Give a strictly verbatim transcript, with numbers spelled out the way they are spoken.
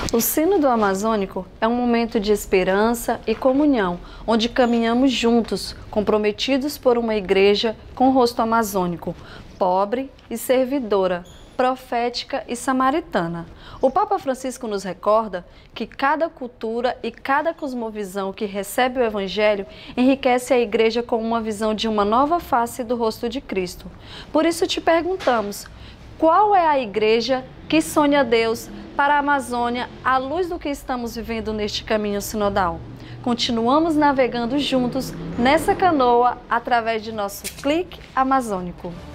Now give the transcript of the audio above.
O Sínodo Amazônico é um momento de esperança e comunhão, onde caminhamos juntos, comprometidos por uma igreja com rosto amazônico, pobre e servidora, profética e samaritana. O Papa Francisco nos recorda que cada cultura e cada cosmovisão que recebe o Evangelho enriquece a igreja com uma visão de uma nova face do rosto de Cristo. Por isso te perguntamos, qual é a igreja que sonha Deus para a Amazônia à luz do que estamos vivendo neste caminho sinodal? Continuamos navegando juntos nessa canoa através de nosso Clique Amazônico.